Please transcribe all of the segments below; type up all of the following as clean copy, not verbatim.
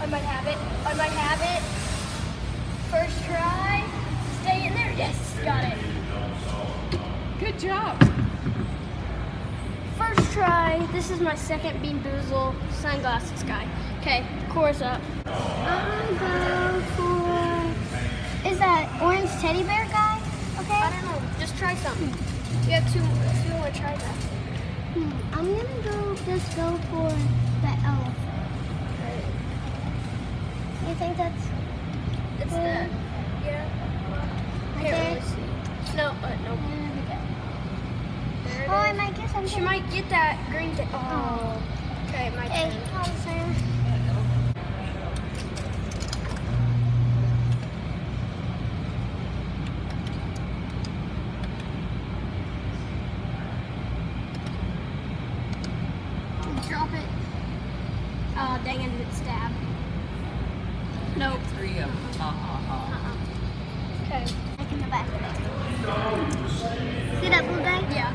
I might have it. I might have it. First try. Stay in there. Yes, got it. Good job. First try. This is my second Bean Boozle sunglasses guy. Okay, chorus up. I'm going for... Is that orange teddy bear guy? Okay. I don't know. Just try something. We have two more tries left. I'm gonna just go for the elephant. You think that's... It's the... Yeah. Here, no, no. There we go. There oh, I might get something. She might get that green thing. Oh. Okay, my turn. Oh, Sarah. Drop it. Oh, dang it, it stabbed. Nope. 3 of them. Okay. I can go back. See that blue guy? Yeah.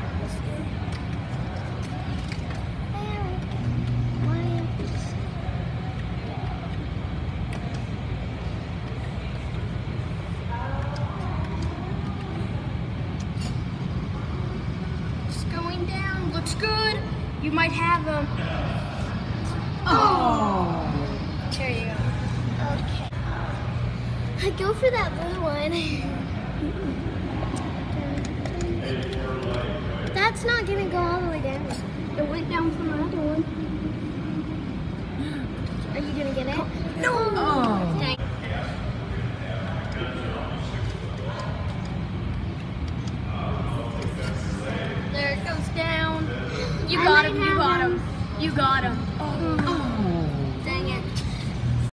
Just going down. Looks good. You might have them. Oh. There you go. Okay. I go for that blue one. That's not gonna go all the way down. It went down from the other one. Are you gonna get it? No! Oh. Dang. There it goes down. You got him, you got him. You got him. Oh.